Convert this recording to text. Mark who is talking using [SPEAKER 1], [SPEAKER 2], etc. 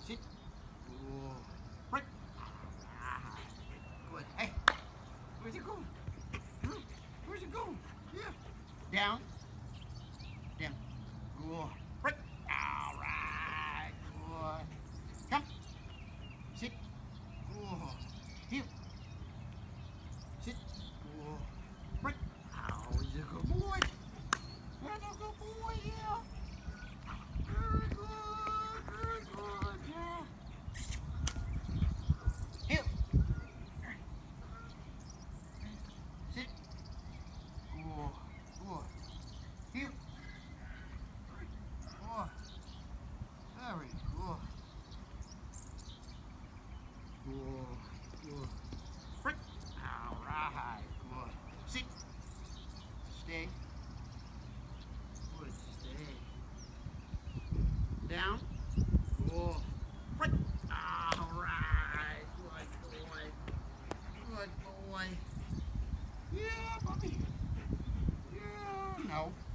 [SPEAKER 1] Sit. Good. Break. Alright. Good. Hey. Where's it going? Huh? Where's it going? Yeah. Down. Down. Good. Break. Alright. Good. Come. Sit. Good. Heel. Sit. Good. Break. Oh, he's a good boy. That's a good boy, yeah. Very good. Very good, yeah. Heel. Sit. Good. Good. Heel. Good. Very good. Good. Good. Break. All right. Good. Sit. Stay. Good. Stay. Down. Good. Break. All right. Good boy. Good boy. Yeah, puppy. Yeah. No.